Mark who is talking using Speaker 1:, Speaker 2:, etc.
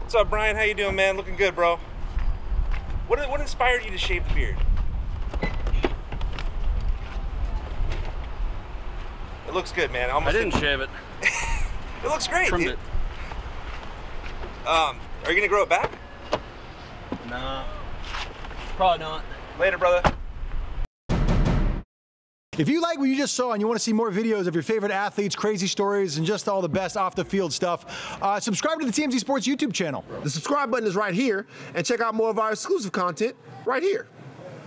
Speaker 1: What's up, Brian? How you doing, man? Looking good, bro. What inspired you to shave the beard? It looks good, man.
Speaker 2: I didn't shave it.
Speaker 1: It looks great,
Speaker 2: Trimmed
Speaker 1: dude.
Speaker 2: it.
Speaker 1: Are you gonna grow it back?
Speaker 2: Nah, probably not.
Speaker 1: Later, brother.
Speaker 3: If you like what you just saw and you want to see more videos of your favorite athletes, crazy stories, and just all the best off-the-field stuff, subscribe to the TMZ Sports YouTube channel.
Speaker 4: The subscribe button is right here, and check out more of our exclusive content right here.